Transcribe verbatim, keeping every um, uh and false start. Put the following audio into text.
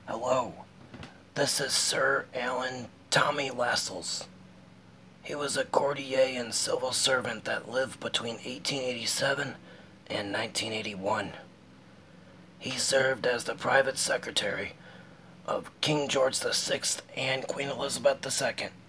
Hello, this is Sir Alan Tommy Lascelles. He was a courtier and civil servant that lived between eighteen eighty-seven and nineteen eighty-one. He served as the private secretary of King George the Sixth and Queen Elizabeth the Second.